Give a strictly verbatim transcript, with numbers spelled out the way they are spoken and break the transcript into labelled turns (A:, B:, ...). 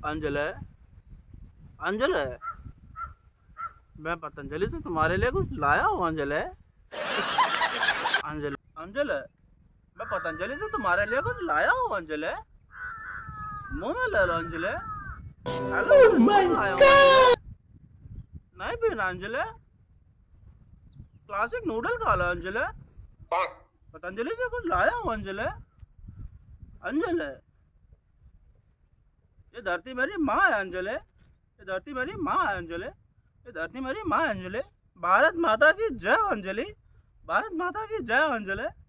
A: अंजलि, अंजलि, मैं पतंजलि से तुम्हारे लिए कुछ लाया हूँ अंजलि। अंजलि, अंजलि, मैं पतंजलि से तुम्हारे लिए कुछ लाया हूँ अंजलि। मुंह में ले लो अंजलि। हेलो, लाया हूँ अंजलि। नहीं पीना अंजलि। क्लासिक नूडल खा लो अंजलि। पतंजलि से कुछ लाया हूँ अंजलि। अंजलि, ये धरती मेरी माँ है अंजलि। ये धरती मेरी माँ है अंजलि। ये धरती मेरी माँ है अंजलि। भारत माता की जय अंजलि। भारत माता की जय अंजलि।